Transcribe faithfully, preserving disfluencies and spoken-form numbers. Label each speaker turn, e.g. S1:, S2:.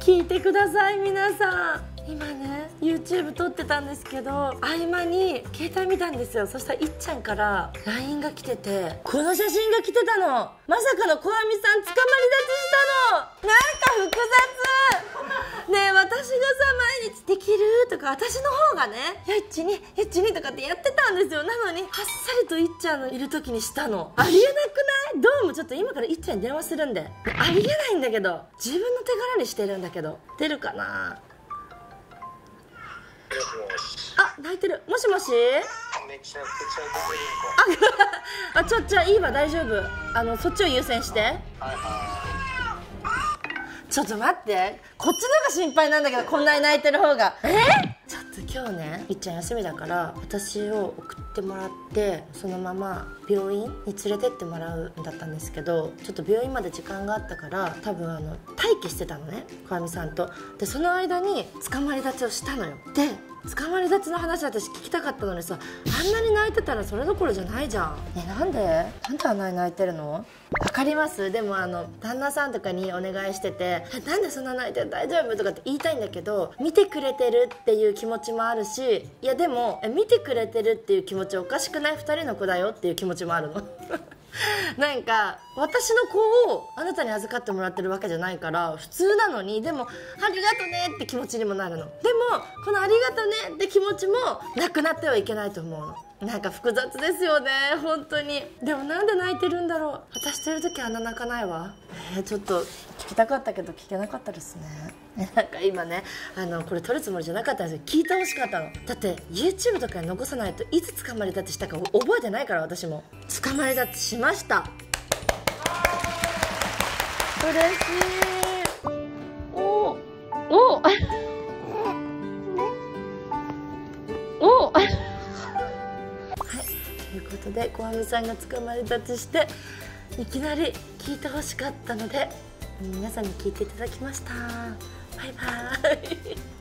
S1: 聞いてください皆さん。今ね YouTube 撮ってたんですけど、合間に携帯見たんですよ。そしたらいっちゃんから ライン が来てて、この写真が来てたの。まさかの小網さん捕まり立ちしたの。なんか複雑ねえ、私がさ毎日できるとか、私の方がねよいちによいちにとかってやってたんですよ。なのにあっさりといっちゃんのいる時にしたの。ありえなくない？どうもちょっと今からいっちゃんに電話するんで。ありえないんだけど、自分の手柄にしてるんだけど、出るかな。あ、泣いてる。もしもし。
S2: めちゃくちゃ出てる
S1: あ、あ、ちょっといいわ、大丈夫。あのそっちを優先して。はい
S2: は
S1: ちょっと待って、こっちのが心配なんだけど、こんなに泣いてる方が。えちょっと今日ね、いっちゃん休みだから私を送ってもらって、そのまま病院に連れてってもらうんだったんですけど、ちょっと病院まで時間があったから、多分あの待機してたのね、小網さんと。でその間に捕まり立ちをしたのよ。で捕まり立ちの話私聞きたかったのにさ、あんなに泣いてたらそれどころじゃないじゃん。え、なんでなんであんなに泣いてるの？わかります。でもあの旦那さんとかにお願いしてて、なんでそんな泣いてる、大丈夫とかって言いたいんだけど、見てくれてるっていう気持ちもあるし、いやでもえ見てくれてるっていう気持ちおかしくない？ふたりの子だよっていう気持ちもあるのなんか私の子をあなたに預かってもらってるわけじゃないから普通なのに、でもありがとねって気持ちにもなるの。でもこのありがとねって気持ちもなくなってはいけないと思うの。なんか複雑ですよね本当に。でもなんで泣いてるんだろう。私といる時あんな泣かないわ。えー、ちょっと聞きたかったけど聞けなかったですね。なんか今ね、あのこれ撮るつもりじゃなかったんですよ。聞いてほしかったの。だって YouTube とかに残さないといつ捕まり立ちしたか覚えてないから。私も捕まり立ちしました。嬉しい。おおおおはい、ということで小網さんが捕まり立ちしていきなり聞いてほしかったので皆さんに聞いていただきました。バイバーイ